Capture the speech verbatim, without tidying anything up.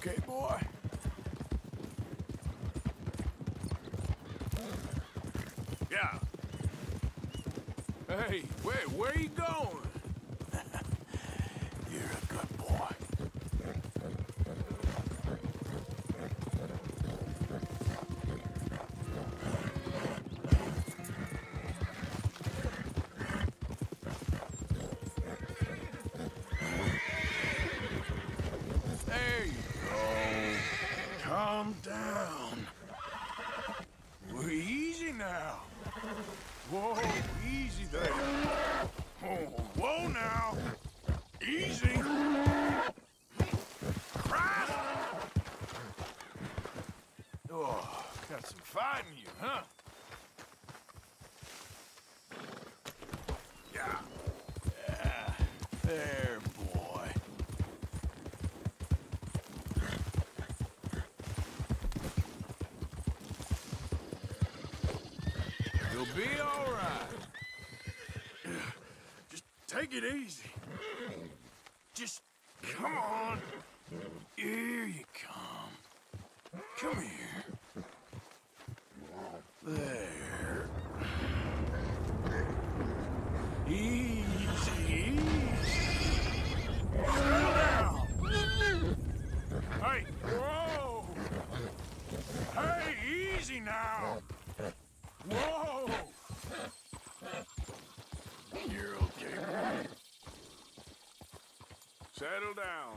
okay, boy? Yeah. Hey, wait, where you going? You're a good boy. There you go. Calm down. Well, easy now. Whoa, easy there. Oh, whoa now. Easy. Crap! Oh, got some fight in you, huh? Yeah. Yeah. There, boy. You'll be all right. Just take it easy. Just come on. Here you come. Come here. There. Easy, easy. Settle down. Hey, whoa. Hey, easy now. Whoa. You're okay. Settle down.